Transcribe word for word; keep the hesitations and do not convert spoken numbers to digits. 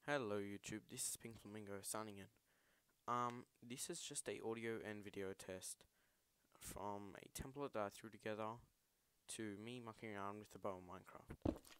Hello YouTube, this is Pink Flamingo signing in. Um, this is just a audio and video test from a template that I threw together to me mucking around with the bow in Minecraft.